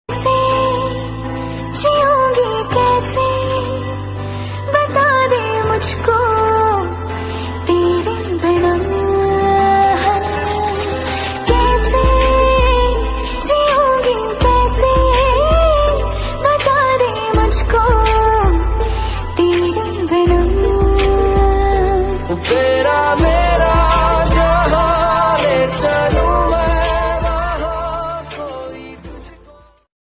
जियोगी कैसे बता दे मुझको तेरे बिना। कैसे जियोगी कैसे बता दे मुझको तेरे बिना। तेरा